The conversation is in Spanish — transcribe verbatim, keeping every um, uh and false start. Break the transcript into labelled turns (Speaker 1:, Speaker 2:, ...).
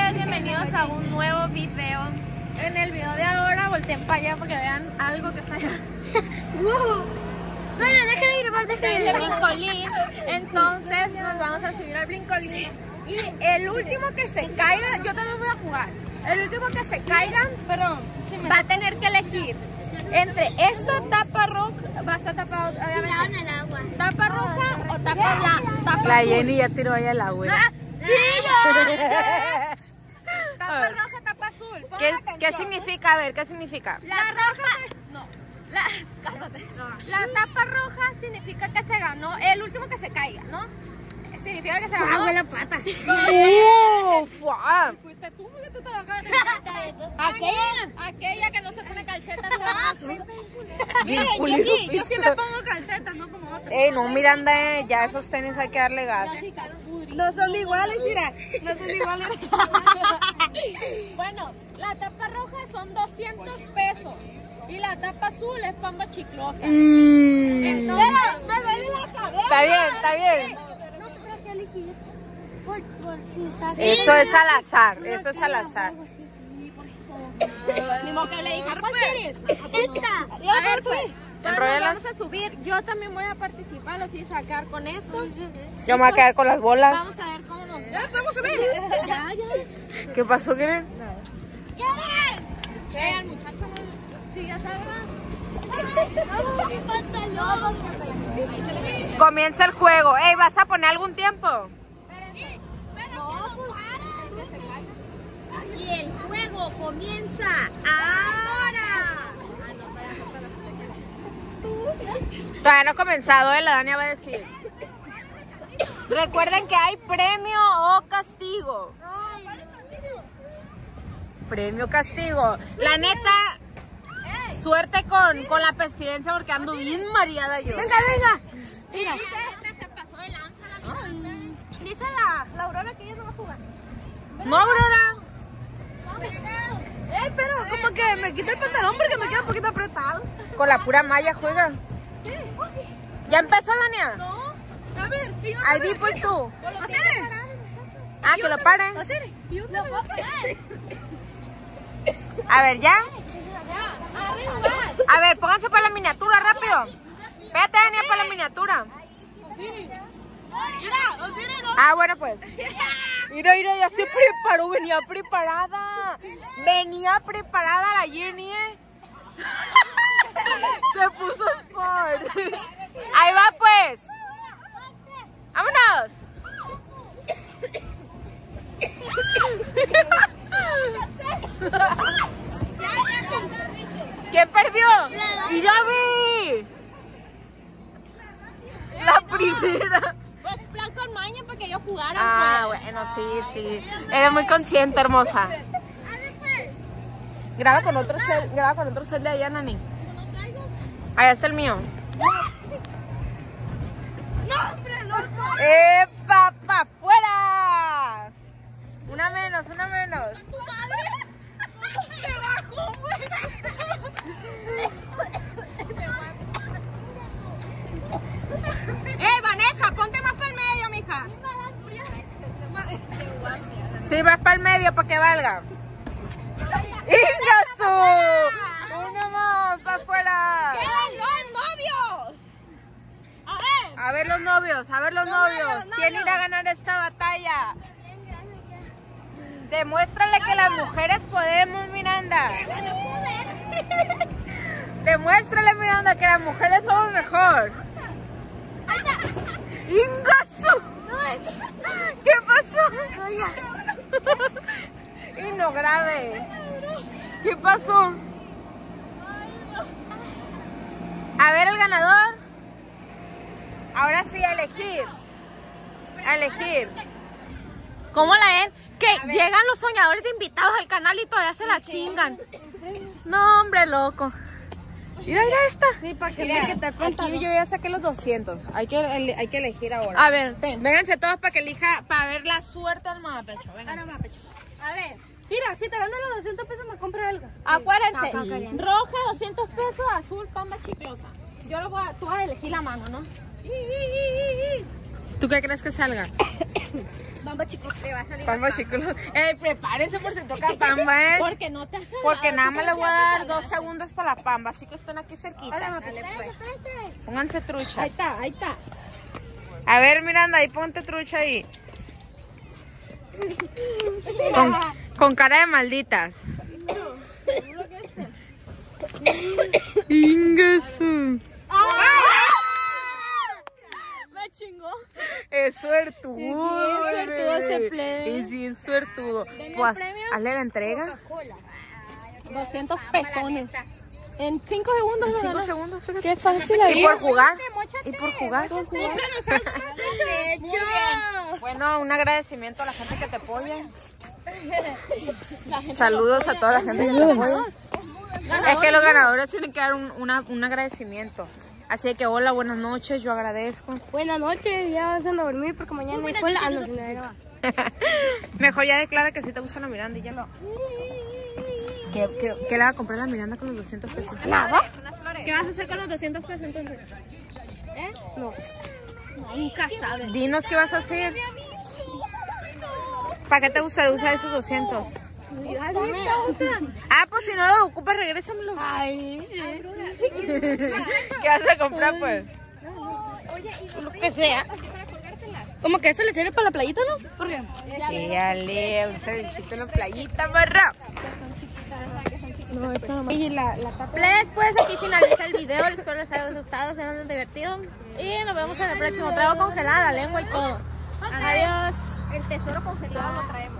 Speaker 1: días, bienvenidos a un nuevo video. En el video de ahora volteen para allá porque vean algo que está allá.
Speaker 2: Wow. Bueno, deja de grabar, deja de
Speaker 1: Ese
Speaker 2: grabar.
Speaker 1: brincolín. Entonces nos vamos a subir al brincolín. Y el último que se caiga, yo también voy a jugar. El último que se caiga, perdón, va a tener que elegir entre esta tapa roja, va a estar tapado,
Speaker 2: Tiraron
Speaker 1: obviamente,
Speaker 2: el agua.
Speaker 1: tapa roja o tapa blanca.
Speaker 3: La Jenny ya tiró ahí el agua.
Speaker 1: Tapa roja, tapa azul. Pongan
Speaker 3: ¿Qué,
Speaker 1: atención.
Speaker 3: ¿Qué significa? A ver, ¿qué significa?
Speaker 1: La roja, no, la, cálmate. La tapa roja significa que se ganó, el último que se caiga, ¿no? Significa que se ganó.
Speaker 2: Agua la pata.
Speaker 3: ¡Oh! ¡Fua!
Speaker 1: Fuiste tú, porque tú te lo acabas de decir. Aquella, aquella que no se pone calcetas. Miren, yo sí, yo sí me pongo calcetas, no como otra.
Speaker 3: Ey, no, Miranda, eh, ya esos tenis hay que darle gas.
Speaker 1: No son iguales, mira. No son iguales. Bueno, la tapa roja son doscientos pesos. Y la tapa azul es pamba chiclosa.
Speaker 3: Mm.
Speaker 1: Entonces, me duele la cabeza.
Speaker 3: Está bien, está bien.
Speaker 2: No se trata de elegir por, por si está.
Speaker 3: Eso es al azar, eso es al azar.
Speaker 2: Sí, por eso.
Speaker 1: Ni modo que le dije, ¿cuál quieres?
Speaker 2: Esta.
Speaker 1: A ver, pues. Ya nos
Speaker 3: Enróllalas.
Speaker 1: vamos a subir. Yo también voy a participar, lo sí, sacar con esto.
Speaker 3: Yo me voy a quedar con las bolas.
Speaker 1: Vamos a ver cómo nos. Ya, vamos a subir. Ya, ya.
Speaker 3: ¿Qué pasó, Keren?
Speaker 1: ¿Qué? Al muchacho no. Sí, ya sabes.
Speaker 3: Comienza el juego. Ey, ¿vas a poner algún tiempo?
Speaker 2: Y el juego comienza ahora.
Speaker 3: Todavía no ha comenzado, eh, la Dania va a decir. Recuerden que hay premio o castigo. Premio castigo. La neta, suerte con, con la pestilencia porque ando bien mareada yo.
Speaker 2: Venga, venga. Venga.
Speaker 1: Se pasó de lanza la Dice la, la Aurora que ella no va a jugar.
Speaker 3: No, Aurora.
Speaker 1: Eh, pero como que me quita el pantalón porque me queda un poquito apretado.
Speaker 3: Con la pura malla juega. ¿Ya empezó, Dania?
Speaker 1: No. A ver, ¿y yo
Speaker 3: Ahí di pues tú.
Speaker 1: ¿Hacer?
Speaker 3: Ah, que lo paren.
Speaker 1: ¿Hacer? ¿Y yo
Speaker 2: Lo puedo parar.
Speaker 3: A ver, ¿ya?
Speaker 1: Ya. Arriba.
Speaker 3: A ver, pónganse para la miniatura, rápido. Espérate, Dania, para la miniatura.
Speaker 1: Mira, Osiris, no.
Speaker 3: Ah, bueno, pues. Mira, mira, ya se preparó, venía preparada. Venía preparada la Jenny, ¿eh? Se puso sport. Ahí va, pues. ¡Vámonos! ¿Quién perdió? ¡Y ya vi! La primera.
Speaker 1: Pues plan con maña para que ellos jugaran.
Speaker 3: Ah,
Speaker 1: pues.
Speaker 3: bueno, sí, sí. Eres muy consciente, hermosa. Graba con otro cel, graba con otro cel de allá, Nani. Allá está el mío.
Speaker 1: No, hombre, no.
Speaker 3: ¡Epa, pa' afuera! Una menos, una menos.
Speaker 1: Tu madre. Se bajó, güey. ¡Eh, Vanessa! Ponte más para el medio, mija.
Speaker 3: Sí, vas para el medio para que valga. ¡Ingasu! Uno más, para afuera.
Speaker 1: ¡Quedan los novios! A ver.
Speaker 3: A ver los novios, a ver los
Speaker 1: Los novios,
Speaker 3: novios.
Speaker 1: los
Speaker 3: ¿Quién
Speaker 1: novios.
Speaker 3: irá a ganar esta batalla? Demuéstrale que las mujeres podemos, Miranda. Demuéstrale, Miranda, que las mujeres somos mejor. ¡Ingasu! ¿Qué pasó? Y no grave. ¿Qué pasó? A ver el ganador. Ahora sí, a elegir. A elegir.
Speaker 1: ¿Cómo la ven? Que llegan los soñadores de invitados al canal y todavía se la chingan. No, hombre, loco. Mira, mira esta.
Speaker 3: Sí, para que vean que te aquí yo ya saqué los doscientos. Hay que, ele- hay que elegir ahora.
Speaker 1: A ver, ten.
Speaker 3: Vénganse todos para que elija, para ver la suerte del mamapecho. Vénganse.
Speaker 1: A ver.
Speaker 2: Mira, si te ganan los doscientos pesos me compro algo.
Speaker 1: Acuérdense,
Speaker 2: Sí.
Speaker 1: roja doscientos pesos, azul pamba chiclosa. Yo lo voy a, tú vas a elegir la mano, ¿no?
Speaker 3: ¿Tú qué crees que salga?
Speaker 2: Bamba chicos, te va a salir.
Speaker 3: Pamba chicos. Eh, prepárense por si toca pamba, eh.
Speaker 1: Porque no te has salado.
Speaker 3: Porque nada más les voy a dar dos segundos para la pamba, así que están aquí cerquita.
Speaker 2: Espérate, espérate.
Speaker 3: Pónganse trucha.
Speaker 1: Ahí está, ahí está.
Speaker 3: A ver, Miranda, ahí ponte trucha ahí. Con, con cara de malditas. Ingasu.
Speaker 1: Me chingó.
Speaker 3: Es suertudo.
Speaker 1: Es bien suertudo
Speaker 3: bebé.
Speaker 1: este plebe.
Speaker 3: Es bien suertudo.
Speaker 1: Denle
Speaker 3: Pues,
Speaker 1: el premio.
Speaker 3: hazle la entrega.
Speaker 1: doscientos pesones. En cinco segundos
Speaker 3: En
Speaker 1: lo
Speaker 3: cinco
Speaker 1: ganó.
Speaker 3: segundos, fíjate.
Speaker 1: Qué fácil la
Speaker 3: Y
Speaker 1: vida.
Speaker 3: por jugar.
Speaker 2: Móchate,
Speaker 3: Y por jugar.
Speaker 2: Muy bien.
Speaker 3: Bueno, un agradecimiento a la gente que te apoya. Saludos a toda la gente que te apoya. Es que los ganadores tienen que dar un, una- un agradecimiento. Así que hola, buenas noches, yo agradezco.
Speaker 2: Buenas noches, ya van a dormir porque mañana hay escuela. Ah, no, si no era.
Speaker 3: Mejor ya declara que sí te gusta la Miranda y ya no. ¿Qué, qué, qué le va a comprar la Miranda con los doscientos pesos?
Speaker 2: Nada.
Speaker 1: ¿Qué vas a hacer con los doscientos pesos entonces? ¿Eh?
Speaker 2: No.
Speaker 1: Nunca sabes.
Speaker 3: Dinos qué vas a hacer. ¿Para qué te gusta usar esos doscientos? Ah, pues si no los ocupas, regrésamelo.
Speaker 2: Ay,
Speaker 3: ¿Qué vas a comprar, pues?
Speaker 1: Lo que sea. Como que eso le sirve para la playita, ¿no? ¿Por qué?
Speaker 3: Dale, un cevichito en la playita, barra.
Speaker 1: Y la, la Plebes, pues aquí finaliza el video. Espero les haya gustado, se hayan divertido. Y nos vemos en el próximo. Traigo congelada la lengua y todo. Adiós.
Speaker 2: el tesoro congelado lo traemos.